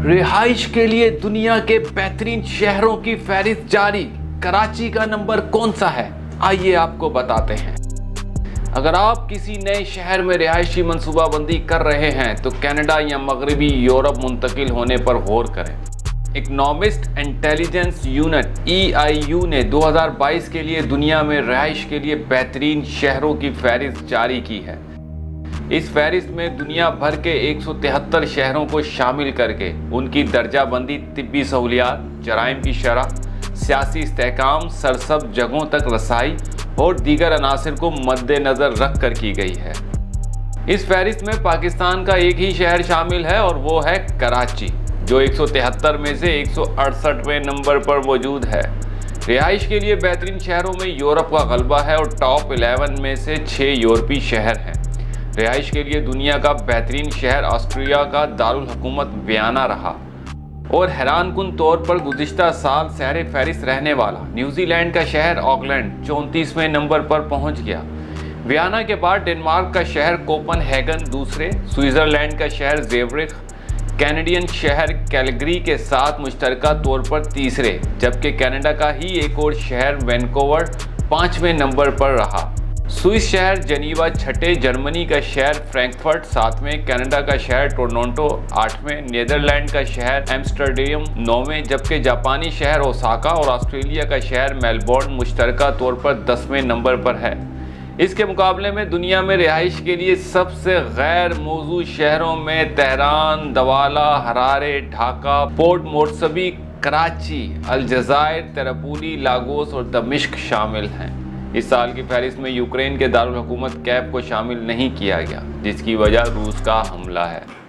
रिहाइश के लिए दुनिया के बेहतरीन शहरों की फहरिस्त जारी। कराची का नंबर कौन सा है, आइए आपको बताते हैं। अगर आप किसी नए शहर में रिहाइशी मंसूबाबंदी कर रहे हैं तो कनाडा या मगरबी यूरोप मुंतकिल होने पर गौर करें। इकोनॉमिस्ट इंटेलिजेंस यूनिट EIU ने 2022 के लिए दुनिया में रिहाइश के लिए बेहतरीन शहरों की फहरिस्त जारी की है। इस फहरिस्त में दुनिया भर के 173 शहरों को शामिल करके उनकी दर्जाबंदी तिब्बी सहूलियात, जराइम की शरह, सियासी इस्तेहकाम, सरसब्ज़ जगहों तक रसाई और दीगर अनासर को मद्देनज़र रख कर की गई है। इस फहरिस्त में पाकिस्तान का एक ही शहर शामिल है और वो है कराची, जो 173 में से 168वें नंबर पर मौजूद है। रिहाइश के लिए बेहतरीन शहरों में यूरोप का गलबा है और टॉप 11 में से 6 यूरोपीय शहर हैं। रिहाइश के लिए दुनिया का बेहतरीन शहर ऑस्ट्रिया का दारुल हुकूमत वियना रहा और हैरानकुन तौर पर गुज़िश्ता साल सहरे फहरिस्त रहने वाला न्यूजीलैंड का शहर ऑकलैंड 34वें नंबर पर पहुंच गया। वियना के बाद डेनमार्क का शहर कोपनहेगन दूसरे, स्विट्ज़रलैंड का शहर ज़ेवरिख, कैनेडियन शहर कैलगरी के साथ मुश्तरका तौर पर तीसरे, जबकि कनाडा का ही एक और शहर वैनकूवर 5वें नंबर पर रहा। स्विस शहर जनीवा छठे, जर्मनी का शहर फ्रैंकफर्ट 7वें, कनाडा का शहर टोरंटो 8वें, नीदरलैंड का शहर एम्स्टर्डम 9वें, जबकि जापानी शहर ओसाका और ऑस्ट्रेलिया का शहर मेलबोर्न मुश्तरका तौर पर 10वें नंबर पर है। इसके मुकाबले में दुनिया में रिहाइश के लिए सबसे गैर मौजू शहरों में Tehran, Douala, Harare, Dhaka, Port Moresby, Karachi, अलजायर, त्रिपोली, लागोस और दमिश्क शामिल हैं। इस साल की फहरिस्त में यूक्रेन के दारुल हुकूमत कैप को शामिल नहीं किया गया, जिसकी वजह रूस का हमला है।